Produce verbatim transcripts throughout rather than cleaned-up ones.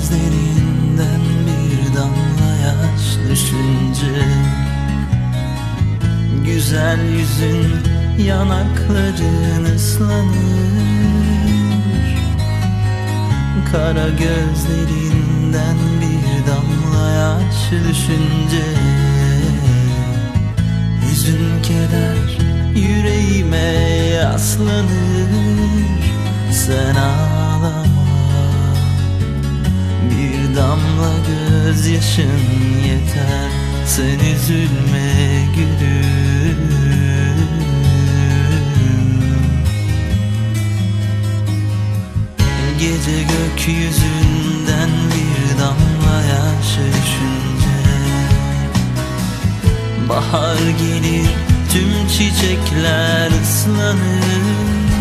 gözlerinden bir damla yaş düşünce, güzel yüzün, yanakların ıslanır. Kara gözlerinden bir damla yaş düşünce, hüzün keder yüreğime yaslanır. Sen ağlama, bir damla gözyaşın yeter. Sen üzülme gülüm. Gece gökyüzünden bir damla yaş düşünce, bahar gelir, tüm çiçekler ıslanır.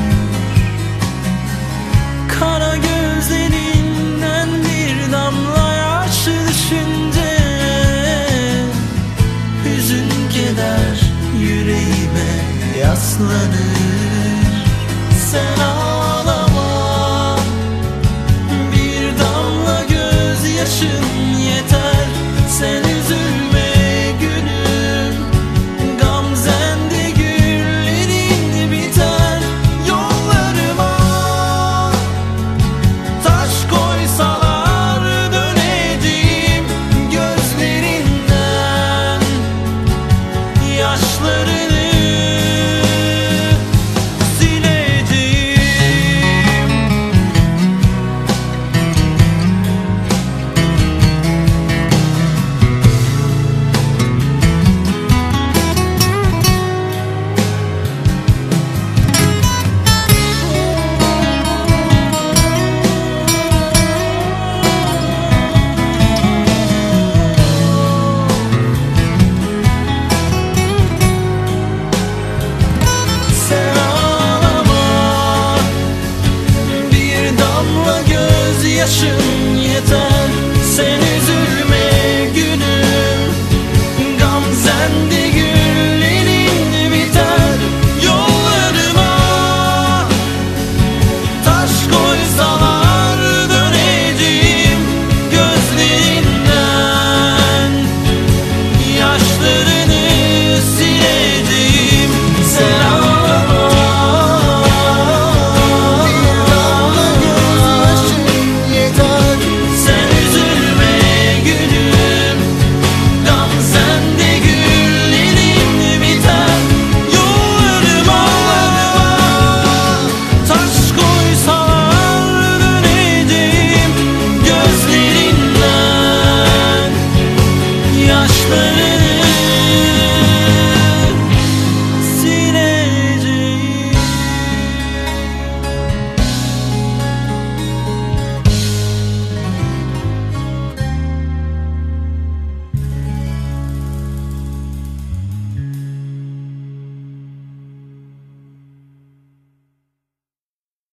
Kara gözlerinden bir damla yaş düşünce, hüzün keder yüreğime yaslanır. Sen